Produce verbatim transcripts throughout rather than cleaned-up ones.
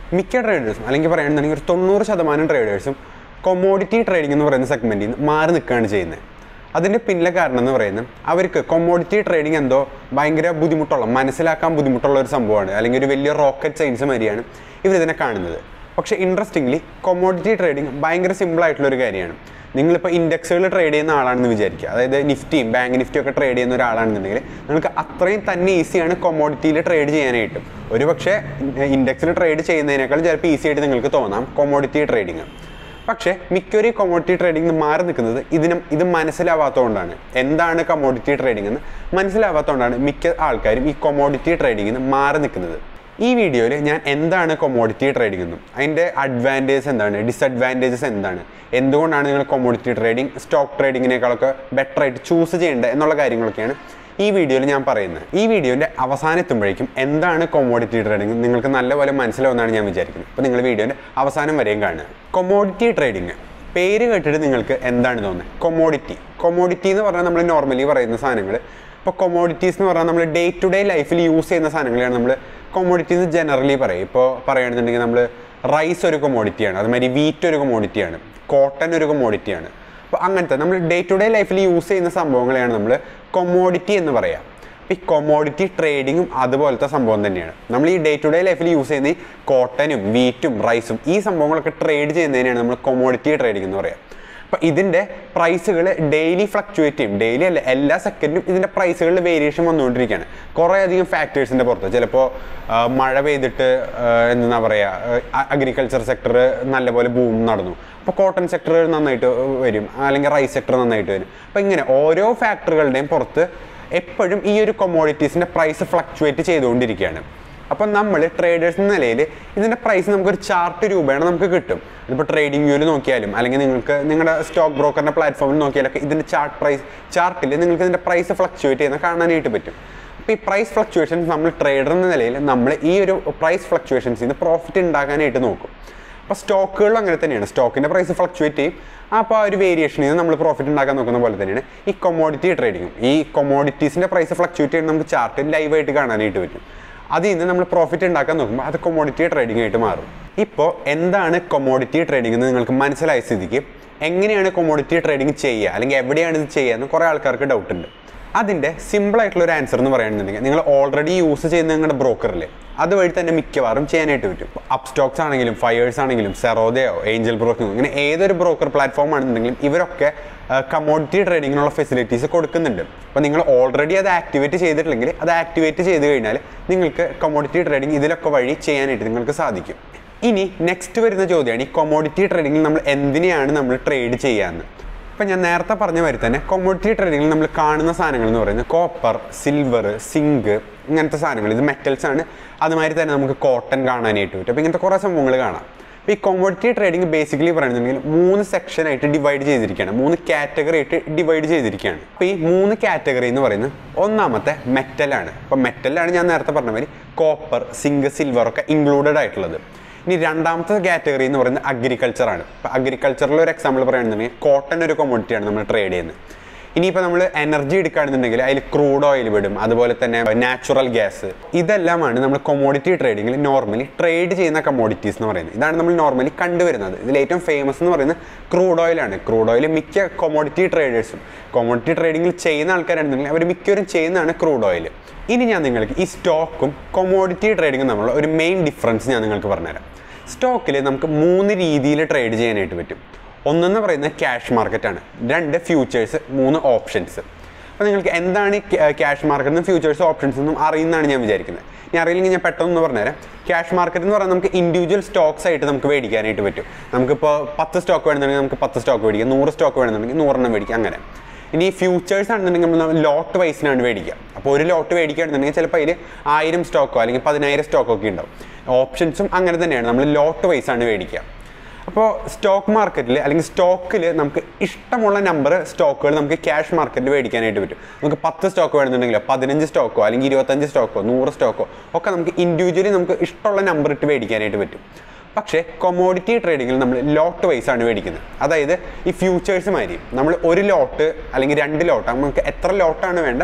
മിക്ക ട്രേഡേഴ്സും അല്ലെങ്കിൽ പറയുകയാണെന്നുണ്ടെങ്കിൽ ഒരു തൊണ്ണൂറ് ശതമാനം ട്രേഡേഴ്സും കൊമോഡിറ്റി ട്രേഡിംഗ് എന്ന് പറയുന്ന സെഗ്മെൻറ്റിൽ നിന്ന് മാറി നിൽക്കുകയാണ് ചെയ്യുന്നത്. അതിൻ്റെ പിന്നിലെ കാരണം എന്ന് പറയുന്നത് അവർക്ക് കൊമോഡിറ്റി ട്രേഡിംഗ് എന്തോ ഭയങ്കര ബുദ്ധിമുട്ടുള്ള മനസ്സിലാക്കാൻ ബുദ്ധിമുട്ടുള്ള ഒരു സംഭവമാണ്, അല്ലെങ്കിൽ ഒരു വലിയ റോക്കറ്റ് സയൻസ് മാതിരിയാണ് ഇവരിതിനെ കാണുന്നത്. പക്ഷേ ഇൻട്രസ്റ്റിംഗ്ലി കൊമോഡിറ്റി ട്രേഡിംഗ് ഭയങ്കര സിമ്പിളായിട്ടുള്ളൊരു കാര്യമാണ്. നിങ്ങളിപ്പോൾ ഇൻഡെക്സുകൾ ട്രേഡ് ചെയ്യുന്ന ആളാണെന്ന് വിചാരിക്കുക, അതായത് നിഫ്റ്റിയും ബാങ്ക് നിഫ്റ്റിയും ഒക്കെ ട്രേഡ് ചെയ്യുന്ന ഒരാളാണെന്നുണ്ടെങ്കിൽ നിങ്ങൾക്ക് അത്രയും തന്നെ ഈസിയാണ് കൊമോഡിറ്റിയിൽ ട്രേഡ് ചെയ്യാനായിട്ടും. ഒരു പക്ഷേ ഇൻഡെക്സിൽ ട്രേഡ് ചെയ്യുന്നതിനേക്കാൾ ചിലപ്പോൾ ഈസി ആയിട്ട് നിങ്ങൾക്ക് തോന്നാം കൊമോഡിറ്റി ട്രേഡിങ്. പക്ഷേ മിക്കൊരു കൊമോഡിറ്റി ട്രേഡിംഗ് മാറി നിൽക്കുന്നത് ഇതിനും ഇത് മനസ്സിലാവാത്തതുകൊണ്ടാണ്. എന്താണ് കൊമോഡിറ്റി ട്രേഡിംഗ് എന്ന് മനസ്സിലാവാത്തതുകൊണ്ടാണ് മിക്ക ആൾക്കാരും ഈ കൊമോഡിറ്റി ട്രേഡിങ്ങിൽ നിന്ന് മാറി നിൽക്കുന്നത്. ഈ വീഡിയോയിൽ ഞാൻ എന്താണ് കൊമോഡിറ്റി ട്രേഡിംഗ് എന്നും അതിൻ്റെ അഡ്വാൻറ്റേജസ് എന്താണ്, ഡിസഡ്വാൻറ്റേജസ് എന്താണ്, എന്തുകൊണ്ടാണ് നിങ്ങൾ കൊമോഡിറ്റി ട്രേഡിംഗ് സ്റ്റോക്ക് ട്രേഡിങ്ങിനേക്കാളൊക്കെ ബെറ്റർ ആയിട്ട് ചൂസ് ചെയ്യേണ്ടത് എന്നുള്ള കാര്യങ്ങളൊക്കെയാണ് ഈ വീഡിയോയിൽ ഞാൻ പറയുന്നത്. ഈ വീഡിയോൻ്റെ അവസാനം എത്തുമ്പോഴേക്കും എന്താണ് കൊമോഡിറ്റി ട്രേഡിംഗ് നിങ്ങൾക്ക് നല്ലപോലെ മനസ്സിലാവുമെന്നാണ് ഞാൻ വിചാരിക്കുന്നത്. അപ്പോൾ നിങ്ങൾ വീഡിയോൻ്റെ അവസാനം വരെയും കാണുക. കൊമോഡിറ്റി ട്രേഡിംഗ് പേര് കേട്ടിട്ട് നിങ്ങൾക്ക് എന്താണ് തോന്നുന്നത്? കൊമോഡിറ്റി കൊമോഡിറ്റി എന്ന് പറഞ്ഞാൽ നമ്മൾ നോർമലി പറയുന്ന സാധനങ്ങൾ. ഇപ്പോൾ കൊമോഡിറ്റീസ് എന്ന് പറഞ്ഞാൽ നമ്മൾ ഡേ ടു ഡേ ലൈഫിൽ യൂസ് ചെയ്യുന്ന സാധനങ്ങളാണ് നമ്മൾ കൊമോഡിറ്റീസ് ജനറലി പറയും. ഇപ്പോൾ പറയുകയാണെന്നുണ്ടെങ്കിൽ നമ്മൾ റൈസ് ഒരു കൊമോഡിറ്റിയാണ്, അതുമാതിരി വീറ്റ് ഒരു കൊമോഡിറ്റിയാണ്, കോട്ടൺ ഒരു കൊമോഡിറ്റിയാണ്. അപ്പോൾ അങ്ങനത്തെ നമ്മൾ ഡേ ടു ഡേ ലൈഫിൽ യൂസ് ചെയ്യുന്ന സംഭവങ്ങളെയാണ് നമ്മൾ കൊമോഡിറ്റി എന്ന് പറയാം. അപ്പോൾ ഈ കൊമോഡിറ്റി ട്രേഡിങ്ങും അതുപോലത്തെ സംഭവം തന്നെയാണ്. നമ്മൾ ഈ ഡേ ടു ഡേ ലൈഫിൽ യൂസ് ചെയ്യുന്ന ഈ കോട്ടനും വീറ്റും റൈസും ഈ സംഭവങ്ങളൊക്കെ ട്രേഡ് ചെയ്യുന്നതിനാണ് നമ്മൾ കൊമോഡിറ്റി ട്രേഡിംഗ് എന്ന് പറയാം. അപ്പോൾ ഇതിൻ്റെ പ്രൈസുകൾ ഡെയിലി ഫ്ലക്ച്വേറ്റ് ചെയ്യും. ഡെയിലി അല്ല, എല്ലാ സെക്കൻഡും ഇതിൻ്റെ പ്രൈസുകളിൽ വേരിയേഷൻ വന്നുകൊണ്ടിരിക്കുകയാണ് കുറേ അധികം ഫാക്ടേഴ്സിൻ്റെ പുറത്ത്. ചിലപ്പോൾ മഴ പെയ്തിട്ട് എന്താ പറയുക അഗ്രികൾച്ചർ സെക്ടർ നല്ലപോലെ ബൂം നടന്നു, അപ്പോൾ കോട്ടൺ സെക്ടർ നന്നായിട്ട് വരും, അല്ലെങ്കിൽ റൈസ് സെക്ടർ നന്നായിട്ട് വരും. അപ്പോൾ ഇങ്ങനെ ഓരോ ഫാക്ടറുകളുടെയും പുറത്ത് എപ്പോഴും ഈ ഒരു കൊമോഡിറ്റീസിൻ്റെ പ്രൈസ് ഫ്ലക്ച്വേറ്റ് ചെയ്തുകൊണ്ടിരിക്കുകയാണ്. അപ്പം നമ്മൾ ട്രേഡേഴ്സ് എന്ന നിലയിൽ ഇതിൻ്റെ പ്രൈസ് നമുക്കൊരു ചാർട്ട് രൂപയാണ് നമുക്ക് കിട്ടും. ഇതിപ്പോൾ ട്രേഡിംഗ് വ്യൂവിൽ നോക്കിയാലും അല്ലെങ്കിൽ നിങ്ങൾക്ക് നിങ്ങളുടെ സ്റ്റോക്ക് ബ്രോക്കറിൻ്റെ പ്ലാറ്റ്ഫോമിൽ നോക്കിയാലൊക്കെ ഇതിൻ്റെ ചാർട്ട് പ്രൈസ് ചാർട്ടിൽ നിങ്ങൾക്ക് ഇതിൻ്റെ പ്രൈസ് ഫ്ലക്ച്വേറ്റ് ചെയ്യുന്ന കാണാനായിട്ട് പറ്റും. അപ്പോൾ ഈ പ്രൈസ് ഫ്ലക്ച്വേഷൻസ് നമ്മൾ ട്രേഡർ എന്ന നിലയിൽ നമ്മൾ ഈ ഒരു പ്രൈസ് ഫ്ലക്ച്വേഷൻസിൽ നിന്ന് പ്രോഫിറ്റ് ഉണ്ടാക്കാനായിട്ട് നോക്കും. അപ്പോൾ സ്റ്റോക്കുകളും അങ്ങനെ തന്നെയാണ്. സ്റ്റോക്കിൻ്റെ പ്രൈസ് ഫ്ലക്ച്വേറ്റ് ചെയ്യും, അപ്പോൾ ആ ഒരു വേരിയേഷനിൽ നിന്ന് നമ്മൾ പ്രോഫിറ്റ് ഉണ്ടാക്കാൻ നോക്കുന്ന പോലെ തന്നെയാണ് ഈ കൊമോഡിറ്റി ട്രേഡിങ്ങും. ഈ കൊമോഡിറ്റീസിൻ്റെ പ്രൈസ് ഫ്ലക്ച്വേറ്റ് ചെയ്യുന്നത് നമുക്ക് ചാർട്ടിൽ ലൈവായിട്ട് കാണാനായിട്ട് പറ്റും. അതിൽ നിന്ന് നമ്മൾ പ്രോഫിറ്റ് ഉണ്ടാക്കാൻ നോക്കുമ്പോൾ അത് കൊമോഡിറ്റി ട്രേഡിംഗ് ആയിട്ട് മാറും. ഇപ്പോൾ എന്താണ് കൊമോഡിറ്റി ട്രേഡിംഗ് എന്ന് നിങ്ങൾക്ക് മനസ്സിലായ സ്ഥിതിക്ക് എങ്ങനെയാണ് കൊമോഡിറ്റി ട്രേഡിംഗ് ചെയ്യുക അല്ലെങ്കിൽ എവിടെയാണ് ഇത് ചെയ്യുക എന്ന് കുറേ ആൾക്കാർക്ക് ഡൗട്ട് ഉണ്ട്. അതിൻ്റെ സിമ്പിളായിട്ടുള്ള ഒരു ആൻസർ എന്ന് പറയുകയാണെന്നുണ്ടെങ്കിൽ നിങ്ങൾ ഓൾറെഡി യൂസ് ചെയ്യുന്ന നിങ്ങളുടെ ബ്രോക്കറിൽ അതുവഴി തന്നെ മിക്കവാറും ചെയ്യാനായിട്ട് പറ്റും. അപ്പ് സ്റ്റോക്സ് ആണെങ്കിലും ഫയേഴ്സ് ആണെങ്കിലും സെറോദയോ ഏഞ്ചൽ ബ്രോക്കിങ്ങോ ഇങ്ങനെ ഏതൊരു ബ്രോക്കർ പ്ലാറ്റ്ഫോം ആണെന്നുണ്ടെങ്കിലും ഇവരൊക്കെ കമോഡിറ്റി ട്രേഡിങ്ങിനുള്ള ഫെസിലിറ്റീസ് കൊടുക്കുന്നുണ്ട്. അപ്പോൾ നിങ്ങൾ ഓൾറെഡി അത് ആക്ടിവേറ്റ് ചെയ്തിട്ടില്ലെങ്കിൽ അത് ആക്ടിവേറ്റ് ചെയ്ത് കഴിഞ്ഞാൽ നിങ്ങൾക്ക് കമോഡിറ്റി ട്രേഡിംഗ് ഇതിലൊക്കെ വഴി ചെയ്യാനായിട്ട് നിങ്ങൾക്ക് സാധിക്കും. ഇനി നെക്സ്റ്റ് വരുന്ന ചോദ്യമാണ് ഈ കൊമോഡിറ്റി ട്രേഡിങ്ങിൽ നമ്മൾ എന്തിനെയാണ് നമ്മൾ ട്രേഡ് ചെയ്യാമെന്ന്. ഇപ്പം ഞാൻ നേരത്തെ പറഞ്ഞ മാതിരി തന്നെ കൊമോഡിറ്റി ട്രേഡിങ്ങിൽ നമ്മൾ കാണുന്ന സാധനങ്ങൾ എന്ന് പറയുന്നത് കോപ്പർ, സിൽവർ, സിങ്ക് ഇങ്ങനത്തെ സാധനങ്ങൾ. ഇത് മെറ്റൽസ് ആണ്. അതുമാതിരി തന്നെ നമുക്ക് കോട്ടൺ കാണാനായിട്ട് പറ്റും. അപ്പോൾ ഇങ്ങനത്തെ കുറേ സംഭവങ്ങൾ കാണാം. അപ്പോൾ ഈ കൊമോഡിറ്റി ട്രേഡിംഗ് ബേസിക്കലി പറയുന്നുണ്ടെങ്കിൽ മൂന്ന് സെക്ഷനായിട്ട് ഡിവൈഡ് ചെയ്തിരിക്കുകയാണ്, മൂന്ന് കാറ്റഗറി ആയിട്ട് ഡിവൈഡ് ചെയ്തിരിക്കുകയാണ്. അപ്പോൾ ഈ മൂന്ന് കാറ്റഗറി എന്ന് പറയുന്നത് ഒന്നാമത്തെ മെറ്റലാണ്. അപ്പോൾ മെറ്റലാണ് ഞാൻ നേരത്തെ പറഞ്ഞ മാതിരി കോപ്പർ, സിങ്ക്, സിൽവർ ഒക്കെ ഇൻക്ലൂഡഡ് ആയിട്ടുള്ളത്. ഇനി രണ്ടാമത്തെ കാറ്റഗറി എന്ന് പറയുന്നത് അഗ്രികൾച്ചറാണ്. ഇപ്പോൾ അഗ്രികൾച്ചറിൽ ഒരു എക്സാമ്പിൾ പറയുകയാണെന്നുണ്ടെങ്കിൽ കോട്ടൺ ഒരു കൊമോഡിറ്റിയാണ് നമ്മൾ ട്രേഡ് ചെയ്യുന്നത്. ഇനിയിപ്പോൾ നമ്മൾ എനർജി എടുക്കുകയാണെന്നുണ്ടെങ്കിൽ അതിൽ ക്രൂഡ് ഓയിൽ വിടും, അതുപോലെ തന്നെ നാച്ചുറൽ ഗ്യാസ്. ഇതെല്ലാമാണ് നമ്മൾ കൊമോഡിറ്റി ട്രേഡിങ്ങിൽ നോർമലി ട്രേഡ് ചെയ്യുന്ന കമോഡിറ്റീസ് എന്ന് പറയുന്നത്. ഇതാണ് നമ്മൾ നോർമലി കണ്ടുവരുന്നത്. ഇതിൽ ഏറ്റവും ഫേമസ് എന്ന് പറയുന്നത് ക്രൂഡ് ഓയിലാണ്. ക്രൂഡ് ഓയിൽ മിക്ക കൊമോഡിറ്റി ട്രേഡേഴ്സും കൊമോഡിറ്റി ട്രേഡിങ്ങിൽ ചെയ്യുന്ന ആൾക്കാരാണെന്നുണ്ടെങ്കിൽ അവർ മിക്കവരും ചെയ്യുന്നതാണ് ക്രൂഡ് ഓയിൽ. ഇനി ഞാൻ നിങ്ങൾക്ക് ഈ സ്റ്റോക്കും കൊമോഡിറ്റി ട്രേഡിങ്ങും തമ്മിലുള്ള ഒരു മെയിൻ ഡിഫറൻസ് ഞാൻ നിങ്ങൾക്ക് പറഞ്ഞുതരാം. സ്റ്റോക്കിൽ നമുക്ക് മൂന്ന് രീതിയിൽ ട്രേഡ് ചെയ്യാനായിട്ട് പറ്റും. ഒന്നെന്ന് പറയുന്നത് ക്യാഷ് മാർക്കറ്റാണ്, രണ്ട് ഫ്യൂച്ചേഴ്സ്, മൂന്ന് ഓപ്ഷൻസ്. അപ്പോൾ നിങ്ങൾക്ക് എന്താണ് ഈ ക്യാഷ് മാർക്കറ്റും ഫ്യൂച്ചേഴ്സ് ഓപ്ഷൻസ് എന്നും അറിയുന്നതാണ് ഞാൻ വിചാരിക്കുന്നത്. ഞാൻ അറിയില്ലെങ്കിൽ ഞാൻ പെട്ടെന്ന് പറഞ്ഞുതരാം. ക്യാഷ് മാർക്കറ്റ് എന്ന് പറഞ്ഞാൽ നമുക്ക് ഇൻഡിവിജ്വൽ സ്റ്റോക്സ് ആയിട്ട് നമുക്ക് മേടിക്കാനായിട്ട് പറ്റും. നമുക്കിപ്പോൾ പത്ത് സ്റ്റോക്ക് വേണമെന്നുണ്ടെങ്കിൽ നമുക്ക് പത്ത് സ്റ്റോക്ക് മേടിക്കാം, നൂറ് സ്റ്റോക്ക് വേണമെന്നുണ്ടെങ്കിൽ നൂറെണ്ണം മേടിക്കാം, അങ്ങനെ. ഇനി ഫ്യൂച്ചേഴ്സ് ആണെന്നുണ്ടെങ്കിൽ നമ്മൾ ലോട്ട് വൈസിനാണ് മേടിക്കുക. അപ്പോൾ ഒരു ലോട്ട് മേടിക്കുകയാണെന്നുണ്ടെങ്കിൽ ചിലപ്പോൾ അതിൽ ആയിരം സ്റ്റോക്കോ അല്ലെങ്കിൽ പതിനായിരം സ്റ്റോക്കോ ഒക്കെ ഉണ്ടാവും. ഓപ്ഷൻസും അങ്ങനെ തന്നെയാണ്, നമ്മൾ ലോട്ട് വൈസാണ് മേടിക്കുക. അപ്പോൾ സ്റ്റോക്ക് മാർക്കറ്റിൽ അല്ലെങ്കിൽ സ്റ്റോക്കിൽ നമുക്ക് ഇഷ്ടമുള്ള നമ്പർ സ്റ്റോക്കുകൾ നമുക്ക് ക്യാഷ് മാർക്കറ്റിൽ മേടിക്കാനായിട്ട് പറ്റും. നമുക്ക് പത്ത് സ്റ്റോക്ക് വേണമെന്നുണ്ടെങ്കിലോ പതിനഞ്ച് സ്റ്റോക്കോ അല്ലെങ്കിൽ ഇരുപത്തഞ്ച് സ്റ്റോക്കോ നൂറ് സ്റ്റോക്കോ ഒക്കെ നമുക്ക് ഇൻഡിവിജ്വലി നമുക്ക് ഇഷ്ടമുള്ള നമ്പർ ഇട്ട് മേടിക്കാനായിട്ട് പറ്റും. പക്ഷേ കൊമോഡിറ്റി ട്രേഡിങ്ങിൽ നമ്മൾ ലോട്ട് വൈസാണ് മേടിക്കുന്നത്. അതായത് ഈ ഫ്യൂച്ചേഴ്സ് മാതിരി നമ്മൾ ഒരു ലോട്ട് അല്ലെങ്കിൽ രണ്ട് ലോട്ട് നമുക്ക് എത്ര ലോട്ടാണ് വേണ്ടത്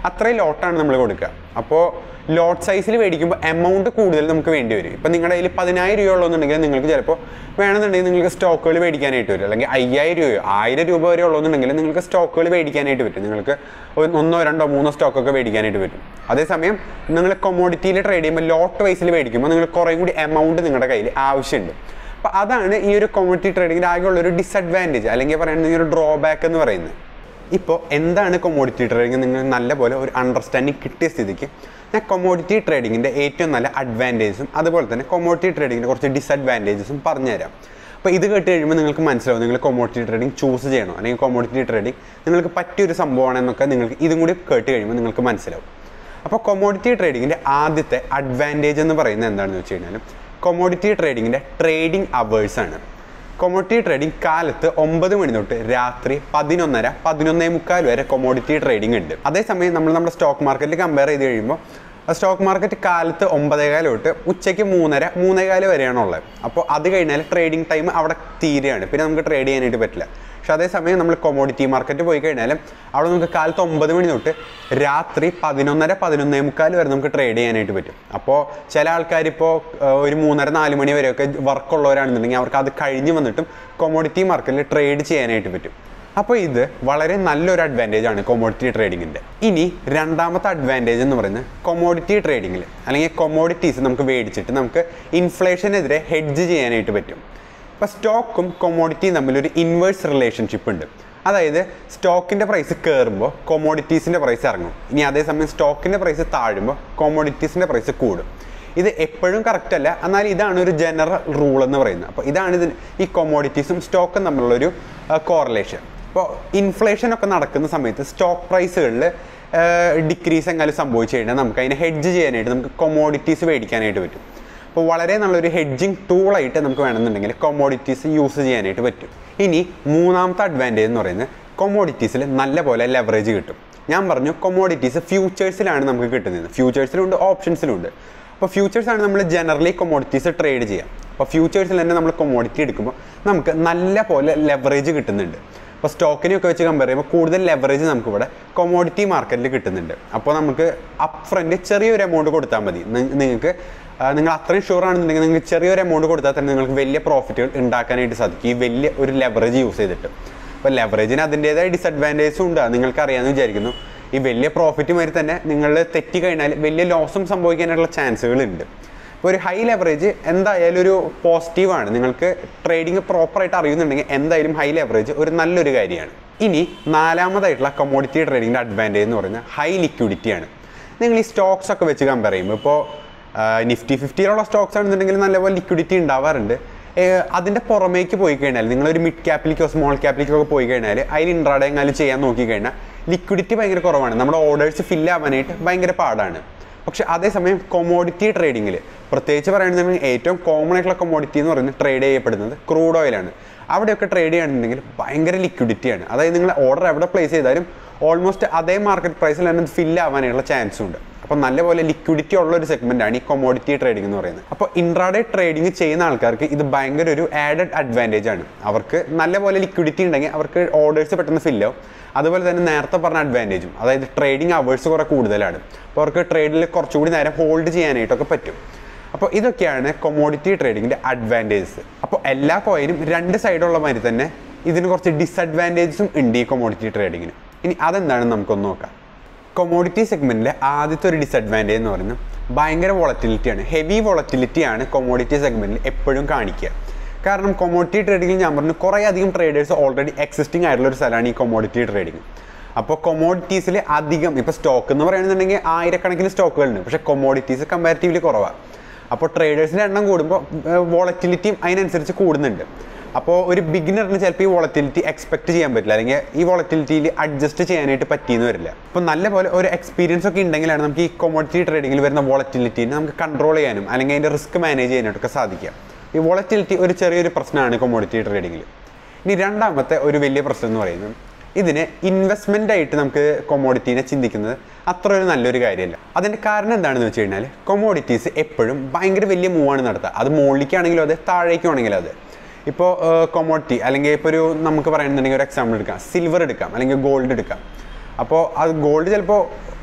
അത്രയും ലോട്ടാണ് നമ്മൾ കൊടുക്കുക. അപ്പോൾ ലോട്ട് സൈസിൽ മേടിക്കുമ്പോൾ എമൗണ്ട് കൂടുതൽ നമുക്ക് വേണ്ടി വരും. ഇപ്പം നിങ്ങളുടെ കയ്യിൽ പതിനായിരം രൂപ ഉള്ളതെന്നുണ്ടെങ്കിൽ നിങ്ങൾക്ക് ചിലപ്പോൾ വേണമെന്നുണ്ടെങ്കിൽ നിങ്ങൾക്ക് സ്റ്റോക്കുകൾ മേടിക്കാനായിട്ട് വരും. അല്ലെങ്കിൽ അയ്യായിരം രൂപയോ ആയിരം രൂപ വരെ ഉള്ളതെന്നുണ്ടെങ്കിൽ നിങ്ങൾക്ക് സ്റ്റോക്കുകൾ മേടിക്കാനായിട്ട് പറ്റും. നിങ്ങൾക്ക് ഒന്നോ രണ്ടോ മൂന്നോ സ്റ്റോക്കൊക്കെ മേടിക്കാനായിട്ട് പറ്റും. അതേസമയം നിങ്ങൾ കൊമോഡിറ്റിയിൽ ട്രേഡ് ചെയ്യുമ്പോൾ ലോട്ട് വൈസിൽ മേടിക്കുമ്പോൾ നിങ്ങൾ കുറേ കൂടി എമൗണ്ട് നിങ്ങളുടെ കയ്യിൽ ആവശ്യമുണ്ട്. അപ്പോൾ അതാണ് ഈ ഒരു കൊമോഡിറ്റി ട്രേഡിങ്ങിൻ്റെ ആകെയുള്ളൊരു ഡിസഡ്വാൻറ്റേജ്, അല്ലെങ്കിൽ പറയുന്നത് ഈ ഒരു ഡ്രോബാക്ക് എന്ന് പറയുന്നത്. ഇപ്പോൾ എന്താണ് കൊമോഡിറ്റി ട്രേഡിങ് നിങ്ങൾ നല്ലപോലെ ഒരു അണ്ടർസ്റ്റാൻഡിങ് കിട്ടിയ സ്ഥിതിക്ക് ഞാൻ കൊമോഡിറ്റി ട്രേഡിങ്ങിൻ്റെ ഏറ്റവും നല്ല അഡ്വാൻറ്റേജസും അതുപോലെ തന്നെ കൊമോഡിറ്റി ട്രേഡിങ്ങിൻ്റെ കുറച്ച് ഡിസഡ്വാൻറ്റേജസും പറഞ്ഞുതരാം. അപ്പോൾ ഇത് കേട്ട് കഴിയുമ്പോൾ നിങ്ങൾക്ക് മനസ്സിലാവും നിങ്ങൾ കൊമോഡിറ്റി ട്രേഡിംഗ് ചൂസ് ചെയ്യണോ അല്ലെങ്കിൽ കൊമോഡിറ്റി ട്രേഡിംഗ് നിങ്ങൾക്ക് പറ്റിയൊരു സംഭവമാണെന്നൊക്കെ നിങ്ങൾക്ക് ഇതും കൂടി കേട്ട് കഴിയുമ്പോൾ നിങ്ങൾക്ക് മനസ്സിലാവും. അപ്പോൾ കൊമോഡിറ്റി ട്രേഡിങ്ങിൻ്റെ ആദ്യത്തെ അഡ്വാൻറ്റേജ് എന്ന് പറയുന്നത് എന്താണെന്ന് വെച്ച് കഴിഞ്ഞാൽ കൊമോഡിറ്റി ട്രേഡിങ്ങിൻ്റെ ട്രേഡിംഗ് അവേഴ്സാണ്. കൊമോഡിറ്റി ട്രേഡിംഗ് കാലത്ത് ഒമ്പത് മണി തൊട്ട് രാത്രി പതിനൊന്നര പതിനൊന്നേ മുക്കാൽ വരെ കൊമോഡിറ്റി ട്രേഡിംഗ് ഉണ്ട്. അതേസമയം നമ്മൾ നമ്മുടെ സ്റ്റോക്ക് മാർക്കറ്റിൽ കമ്പയർ ചെയ്ത് കഴിയുമ്പോൾ സ്റ്റോക്ക് മാർക്കറ്റ് കാലത്ത് ഒമ്പതേകാല് തൊട്ട് ഉച്ചയ്ക്ക് മൂന്നര മൂന്നേകാല് വരെയാണുള്ളത്. അപ്പോൾ അത് കഴിഞ്ഞാൽ ട്രേഡിംഗ് ടൈം അവിടെ തീരെയാണ്, പിന്നെ നമുക്ക് ട്രേഡ് ചെയ്യാനായിട്ട് പറ്റില്ല. പക്ഷെ അതേസമയം നമ്മൾ കൊമോഡിറ്റി മാർക്കറ്റ് പോയി കഴിഞ്ഞാലും അവിടെ നമുക്ക് കാലത്ത് ഒമ്പത് മണി തൊട്ട് രാത്രി പതിനൊന്നര പതിനൊന്നേ മുക്കാൽ വരെ നമുക്ക് ട്രേഡ് ചെയ്യാനായിട്ട് പറ്റും. അപ്പോൾ ചില ആൾക്കാരിപ്പോൾ ഒരു മൂന്നര നാല് മണി വരെയൊക്കെ വർക്കുള്ളവരാണെന്നുണ്ടെങ്കിൽ അവർക്ക് അത് കഴിഞ്ഞ് വന്നിട്ടും കൊമോഡിറ്റി മാർക്കറ്റിൽ ട്രേഡ് ചെയ്യാനായിട്ട് പറ്റും. അപ്പോൾ ഇത് വളരെ നല്ലൊരു അഡ്വാൻറ്റേജ് ആണ് കൊമോഡിറ്റി ട്രേഡിങ്ങിൻ്റെ. ഇനി രണ്ടാമത്തെ അഡ്വാൻറ്റേജ് എന്ന് പറയുന്നത് കൊമോഡിറ്റി ട്രേഡിങ്ങിൽ അല്ലെങ്കിൽ കൊമോഡിറ്റീസ് നമുക്ക് മേടിച്ചിട്ട് നമുക്ക് ഇൻഫ്ലേഷനെതിരെ ഹെഡ്ജ് ചെയ്യാനായിട്ട് പറ്റും. ഇപ്പോൾ സ്റ്റോക്കും കൊമോഡിറ്റിയും തമ്മിലൊരു ഇൻവേഴ്സ് റിലേഷൻഷിപ്പ് ഉണ്ട്. അതായത് സ്റ്റോക്കിൻ്റെ പ്രൈസ് കയറുമ്പോൾ കൊമോഡിറ്റീസിൻ്റെ പ്രൈസ് ഇറങ്ങും. ഇനി അതേസമയം സ്റ്റോക്കിൻ്റെ പ്രൈസ് താഴുമ്പോൾ കൊമോഡിറ്റീസിൻ്റെ പ്രൈസ് കൂടും. ഇത് എപ്പോഴും കറക്റ്റ് അല്ല, എന്നാൽ ഇതാണ് ഒരു ജനറൽ റൂൾ എന്ന് പറയുന്നത്. അപ്പോൾ ഇതാണ് ഇതിന് ഈ കൊമോഡിറ്റീസും സ്റ്റോക്കും തമ്മിലുള്ളൊരു കോറിലേഷൻ. ഇപ്പോൾ ഇൻഫ്ലേഷനൊക്കെ നടക്കുന്ന സമയത്ത് സ്റ്റോക്ക് പ്രൈസുകളിൽ ഡിക്രീസ് എങ്ങാനും സംഭവിച്ചു കഴിഞ്ഞാൽ നമുക്ക് അതിനെ ഹെഡ്ജ് ചെയ്യാനായിട്ട് നമുക്ക് കൊമോഡിറ്റീസ് മേടിക്കാനായിട്ട് പറ്റും. അപ്പോൾ വളരെ നല്ലൊരു ഹെഡ്ജിങ് ടൂളായിട്ട് നമുക്ക് വേണമെന്നുണ്ടെങ്കിൽ കൊമോഡിറ്റീസ് യൂസ് ചെയ്യാനായിട്ട് പറ്റും. ഇനി മൂന്നാമത്തെ അഡ്വാൻറ്റേജ് എന്ന് പറയുന്നത് കൊമോഡിറ്റീസിൽ നല്ല പോലെ ലെവറേജ് കിട്ടും. ഞാൻ പറഞ്ഞു കൊമോഡിറ്റീസ് ഫ്യൂച്ചേഴ്സിലാണ് നമുക്ക് കിട്ടുന്നത്. ഫ്യൂച്ചേഴ്സിലുണ്ട്, ഓപ്ഷൻസിലുണ്ട്. അപ്പോൾ ഫ്യൂച്ചേഴ്സാണ് നമ്മൾ ജനറലി കൊമോഡിറ്റീസ് ട്രേഡ് ചെയ്യാം. അപ്പോൾ ഫ്യൂച്ചേഴ്സിൽ തന്നെ നമ്മൾ കൊമോഡിറ്റി എടുക്കുമ്പോൾ നമുക്ക് നല്ല പോലെ ലെവറേജ് കിട്ടുന്നുണ്ട്. അപ്പോൾ സ്റ്റോക്കിനെയൊക്കെ വെച്ച് കമ്പയർ ചെയ്യുമ്പോൾ കൂടുതൽ ലെവറേജ് നമുക്കിവിടെ കൊമോഡിറ്റി മാർക്കറ്റിൽ കിട്ടുന്നുണ്ട്. അപ്പോൾ നമുക്ക് അപ്പ് ഫ്രണ്ട് ചെറിയൊരു എമൗണ്ട് കൊടുത്താൽ മതി. നിങ്ങൾക്ക് നിങ്ങൾ അത്രയും ഷുവർ ആണെന്നുണ്ടെങ്കിൽ നിങ്ങൾക്ക് ചെറിയൊരു എമൗണ്ട് കൊടുത്താൽ തന്നെ നിങ്ങൾക്ക് വലിയ പ്രോഫിറ്റുകൾ ഉണ്ടാക്കാനായിട്ട് സാധിക്കും ഈ വലിയ ഒരു ലെവറേജ് യൂസ് ചെയ്തിട്ട്. അപ്പോൾ ലെവറേജിന് അതിൻ്റേതായ ഡിസഡ്വാൻറ്റേജസും ഉണ്ട്, നിങ്ങൾക്കറിയാമെന്ന് വിചാരിക്കുന്നു. ഈ വലിയ പ്രോഫിറ്റ് മാതിരി തന്നെ നിങ്ങൾ തെറ്റി കഴിഞ്ഞാൽ വലിയ ലോസും സംഭവിക്കാനുള്ള ചാൻസുകളുണ്ട്. ഇപ്പോൾ ഒരു ഹൈ ലെവറേജ് എന്തായാലും ഒരു പോസിറ്റീവാണ്. നിങ്ങൾക്ക് ട്രേഡിങ് പ്രോപ്പറായിട്ട് അറിയുന്നുണ്ടെങ്കിൽ എന്തായാലും ഹൈ ലെവറേജ് ഒരു നല്ലൊരു കാര്യമാണ്. ഇനി നാലാമതായിട്ടുള്ള കമ്മോഡിറ്റി ട്രേഡിങ്ങിൻ്റെ അഡ്വാൻറ്റേജ് എന്ന് പറയുന്നത് ഹൈ ലിക്വിഡിറ്റിയാണ്. നിങ്ങൾ ഈ സ്റ്റോക്സ് ഒക്കെ വെച്ച് കമ്പയർ ചെയ്യുമ്പോൾ ഇപ്പോൾ നിഫ്റ്റി ഫിഫ്റ്റിയിലുള്ള സ്റ്റോക്സ് ആണെന്നുണ്ടെങ്കിൽ നല്ലപോലെ ലിക്വിഡിറ്റി ഉണ്ടാവാറുണ്ട്. അതിൻ്റെ പുറമേക്ക് പോയി കഴിഞ്ഞാൽ നിങ്ങളൊരു മിഡ് ക്യാപ്പിലേക്കോ സ്മോൾ ക്യാപ്പിലേക്കോ ഒക്കെ പോയി കഴിഞ്ഞാൽ അതിൽ ഇൻട്രാഡേ എങ്ങാനും ചെയ്യാൻ നോക്കിക്കഴിഞ്ഞാൽ ലിക്വിഡിറ്റി ഭയങ്കര കുറവാണ്. നമ്മുടെ ഓർഡേഴ്സ് ഫില്ല് ആവാനായിട്ട് ഭയങ്കര പാടാണ്. പക്ഷേ അതേസമയം കൊമോഡിറ്റി ട്രേഡിങ്ങിൽ പ്രത്യേകിച്ച് പറയുകയാണെന്നുണ്ടെങ്കിൽ ഏറ്റവും കോമൺ ആയിട്ടുള്ള കൊമോഡിറ്റി എന്ന് പറയുന്നത് ട്രേഡ് ചെയ്യപ്പെടുന്നത് ക്രൂഡ് ഓയിലാണ്. അവിടെയൊക്കെ ട്രേഡ് ചെയ്യുകയാണെന്നുണ്ടെങ്കിൽ ഭയങ്കര ലിക്വിഡിറ്റിയാണ്. അതായത് നിങ്ങൾ ഓർഡർ എവിടെ പ്ലേസ് ചെയ്താലും ഓൾമോസ്റ്റ് അതേ മാർക്കറ്റ് പ്രൈസിൽ തന്നെ ഫില്ല് ആവാനുള്ള ചാൻസും ഉണ്ട്. അപ്പോൾ നല്ലപോലെ ലിക്വിഡിറ്റി ഉള്ള ഒരു സെഗ്മെൻറ്റാണ് ഈ കൊമോഡിറ്റി ട്രേഡിംഗ് എന്ന് പറയുന്നത്. അപ്പോൾ ഇൻട്രാഡേ ട്രേഡിംഗ് ചെയ്യുന്ന ആൾക്കാർക്ക് ഇത് ഭയങ്കര ഒരു ആഡഡ് അഡ്വാൻറ്റേജ് ആണ്. അവർക്ക് നല്ലപോലെ ലിക്വിഡിറ്റി ഉണ്ടെങ്കിൽ അവർക്ക് ഓർഡേഴ്സ് പെട്ടെന്ന് ഫില്ല് ആവും. അതുപോലെ തന്നെ നേരത്തെ പറഞ്ഞ അഡ്വാൻറ്റേജും, അതായത് ട്രേഡിംഗ് അവേഴ്സ് കുറേ കൂടുതലാണ്. അപ്പോൾ അവർക്ക് ട്രേഡിൽ കുറച്ചുകൂടി നേരം ഹോൾഡ് ചെയ്യാനായിട്ടൊക്കെ പറ്റും. അപ്പോൾ ഇതൊക്കെയാണ് കൊമോഡിറ്റി ട്രേഡിങ്ങിൻ്റെ അഡ്വാൻറ്റേജസ്. അപ്പോൾ എല്ലാ കോയിനും രണ്ട് സൈഡുള്ള മാതിരി തന്നെ ഇതിന് കുറച്ച് ഡിസഡ്വാൻറ്റേജസും ഉണ്ട് ഈ കൊമോഡിറ്റി ട്രേഡിങ്ങിന്. ഇനി അതെന്താണെന്ന് നമുക്കൊന്ന് നോക്കാം. കൊമോഡിറ്റി സെഗ്മെൻറ്റിലെ ആദ്യത്തെ ഒരു ഡിസഡ്വാൻറ്റേജ് എന്ന് പറയുന്നത് ഭയങ്കര വോളറ്റിലിറ്റിയാണ്. ഹെവി വോളറ്റിലിറ്റിയാണ് കൊമോഡിറ്റി സെഗ്മെൻറ്റിൽ എപ്പോഴും കാണിക്കുക. കാരണം കൊമോഡിറ്റി ട്രേഡിങ്ങിൽ ഞാൻ പറഞ്ഞു കുറേ അധികം ട്രേഡേഴ്സ് ഓൾറെഡി എക്സിസ്റ്റിംഗ് ആയിട്ടുള്ള ഒരു സ്ഥലമാണ് ഈ കൊമോഡിറ്റി ട്രേഡിങ്. അപ്പോൾ കൊമോഡിറ്റീസിൽ അധികം ഇപ്പോൾ സ്റ്റോക്ക് എന്ന് പറയുന്നുണ്ടെങ്കിൽ ആയിരക്കണക്കിന് സ്റ്റോക്കുകളുണ്ട്, പക്ഷേ കൊമോഡിറ്റീസ് കമ്പാരിറ്റീവ്ലി കുറവാണ്. അപ്പോൾ ട്രേഡേഴ്സിൻ്റെ എണ്ണം കൂടുമ്പോൾ വോളറ്റിലിറ്റിയും അതിനനുസരിച്ച് കൂടുന്നുണ്ട്. അപ്പോൾ ഒരു ബിഗിനറിന് ചിലപ്പോൾ ഈ വോളറ്റിലിറ്റി എക്സ്പെക്ട് ചെയ്യാൻ പറ്റില്ല, അല്ലെങ്കിൽ ഈ വോളറ്റിലിറ്റിയിൽ അഡ്ജസ്റ്റ് ചെയ്യാനായിട്ട് പറ്റിയെന്ന് വരില്ല. അപ്പോൾ നല്ലപോലെ ഒരു എക്സ്പീരിയൻസ് ഒക്കെ ഉണ്ടെങ്കിലാണ് നമുക്ക് ഈ കൊമോഡിറ്റി ട്രേഡിങ്ങിൽ വരുന്ന വോളറ്റിലിറ്റീനെ നമുക്ക് കൺട്രോൾ ചെയ്യാനും അല്ലെങ്കിൽ അതിൻ്റെ റിസ്ക് മാനേജ് ചെയ്യാനായിട്ടൊക്കെ സാധിക്കുക. ഈ വോളറ്റിലിറ്റി ഒരു ചെറിയൊരു പ്രശ്നമാണ് കൊമോഡിറ്റി ട്രേഡിങ്ങിൽ. ഇനി രണ്ടാമത്തെ ഒരു വലിയ പ്രശ്നം എന്ന് പറയുന്നത് ഇതിന് ഇൻവെസ്റ്റ്മെൻ്റ് ആയിട്ട് നമുക്ക് കൊമോഡിറ്റീനെ ചിന്തിക്കുന്നത് അത്ര ഒരു നല്ലൊരു കാര്യമല്ല. അതിൻ്റെ കാരണം എന്താണെന്ന് വെച്ച് കഴിഞ്ഞാൽ കൊമോഡിറ്റീസ് എപ്പോഴും ഭയങ്കര വലിയ മൂവാണ് നടത്തുക. അത് മുകളിലേക്കാണെങ്കിലും അതെ, താഴേക്കാണെങ്കിലും അതെ. ഇപ്പോൾ കൊമോഡിറ്റി അല്ലെങ്കിൽ ഇപ്പോൾ ഒരു നമുക്ക് പറയുന്നുണ്ടെങ്കിൽ ഒരു എക്സാമ്പിൾ എടുക്കാം, സിൽവർ എടുക്കാം അല്ലെങ്കിൽ ഗോൾഡ് എടുക്കാം. അപ്പോൾ അത് ഗോൾഡ് ചിലപ്പോൾ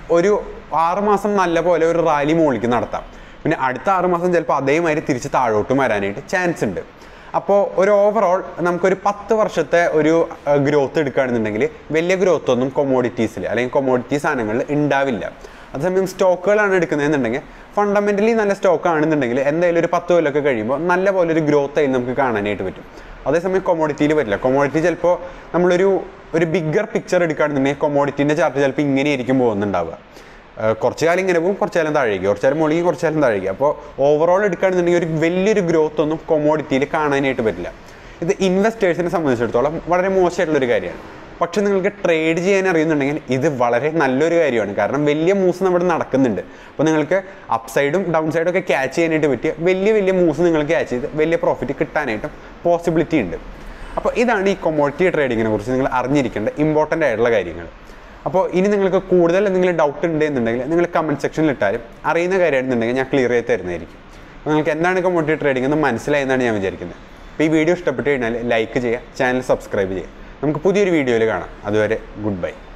ഒരു ആറ് മാസം നല്ല പോലെ ഒരു റാലി മുകളിലേക്ക് നടത്താം. പിന്നെ അടുത്ത ആറ് മാസം ചിലപ്പോൾ അതേമാതിരി തിരിച്ച് താഴോട്ടും വരാനായിട്ട് ചാൻസ് ഉണ്ട്. അപ്പോൾ ഒരു ഓവറോൾ നമുക്കൊരു പത്ത് വർഷത്തെ ഒരു ഗ്രോത്ത് എടുക്കുകയാണെന്നുണ്ടെങ്കിൽ വലിയ ഗ്രോത്ത് ഒന്നും കൊമോഡിറ്റീസിൽ അല്ലെങ്കിൽ കൊമോഡിറ്റി സാധനങ്ങളിൽ ഉണ്ടാവില്ല. അതേസമയം സ്റ്റോക്കുകളാണ് എടുക്കുന്നതെന്നുണ്ടെങ്കിൽ ഫണ്ടമെൻ്റലി നല്ല സ്റ്റോക്ക് ആണെന്നുണ്ടെങ്കിൽ എന്തായാലും ഒരു പത്ത് കൊല്ലമൊക്കെ കഴിയുമ്പോൾ നല്ല പോലെ ഒരു ഗ്രോത്ത് ആയി നമുക്ക് കാണാനായിട്ട് പറ്റും. അതേസമയം കൊമോഡിറ്റിയിൽ പറ്റില്ല. കൊമോഡിറ്റി ചിലപ്പോൾ നമ്മളൊരു ഒരു ബിഗ്ഗർ പിക്ചർ എടുക്കുകയാണെന്നുണ്ടെങ്കിൽ കൊമോഡിറ്റീൻ്റെ ചാർട്ട് ചിലപ്പോൾ ഇങ്ങനെയായിരിക്കും പോകുന്നുണ്ടാവുക. കുറച്ച് കാലം ഇങ്ങനെ പോകും, കുറച്ച് കാലം താഴേക്ക്, കുറച്ച് കാലം മുകളിൽ, കുറച്ച് കാലം താഴേക്ക്. അപ്പോൾ ഓവറോൾ എടുക്കുകയാണെന്നുണ്ടെങ്കിൽ ഒരു വലിയൊരു ഗ്രോത്ത് ഒന്നും കൊമോഡിറ്റിയിൽ കാണാനായിട്ട് പറ്റില്ല. ഇത് ഇൻവെസ്റ്റേഴ്സിനെ സംബന്ധിച്ചിടത്തോളം വളരെ മോശമായിട്ടുള്ളൊരു കാര്യമാണ്. പക്ഷെ നിങ്ങൾക്ക് ട്രേഡ് ചെയ്യാൻ അറിയുന്നുണ്ടെങ്കിൽ ഇത് വളരെ നല്ലൊരു കാര്യമാണ്. കാരണം വലിയ മൂവ്സ് നമ്മുടെ നടക്കുന്നുണ്ട്. അപ്പോൾ നിങ്ങൾക്ക് അപ്പ് സൈഡും ഡൗൺ സൈഡും ഒക്കെ ക്യാച്ച് ചെയ്യാനായിട്ട് പറ്റിയ വലിയ വലിയ മൂവ്സ് നിങ്ങൾ ക്യാച്ച് ചെയ്ത് വലിയ പ്രോഫിറ്റ് കിട്ടാനായിട്ടും പോസിബിലിറ്റി ഉണ്ട്. അപ്പോൾ ഇതാണ് ഈ കൊമോഡിറ്റി ട്രേഡിങ്ങിനെ കുറിച്ച് നിങ്ങൾ അറിഞ്ഞിരിക്കേണ്ട ഇമ്പോർട്ടൻ്റ് ആയിട്ടുള്ള കാര്യങ്ങൾ. അപ്പോൾ ഇനി നിങ്ങൾക്ക് കൂടുതൽ എന്തെങ്കിലും ഡൗട്ട് ഉണ്ട് എന്നുണ്ടെങ്കിൽ നിങ്ങൾ കമൻറ്റ് സെക്ഷനിൽ ഇട്ടാലും അറിയുന്ന കാര്യമാണെന്നുണ്ടെങ്കിൽ ഞാൻ ക്ലിയർ ചെയ്ത് തരുന്നതായിരിക്കും. അപ്പോൾ നിങ്ങൾക്ക് എന്താണ് കൊമോഡിറ്റി ട്രേഡിംഗ് എന്ന് മനസ്സിലായി എന്നാണ് ഞാൻ വിചാരിക്കുന്നത്. അപ്പോൾ ഈ വീഡിയോ ഇഷ്ടപ്പെട്ട് കഴിഞ്ഞാൽ ലൈക്ക് ചെയ്യുക, ചാനൽ സബ്സ്ക്രൈബ് ചെയ്യുക. നമുക്ക് പുതിയൊരു വീഡിയോയിൽ കാണാം. അതുവരെ ഗുഡ് ബൈ.